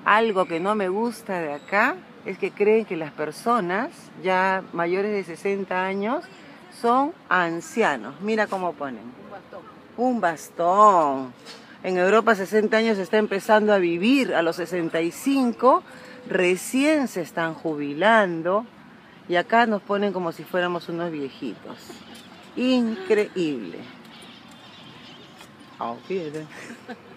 Algo que no me gusta de acá es que creen que las personas ya mayores de 60 años son ancianos. Mira cómo ponen. Un bastón. Un bastón. En Europa 60 años se está empezando a vivir, a los 65 recién se están jubilando y acá nos ponen como si fuéramos unos viejitos. Increíble. Oh, fíjate.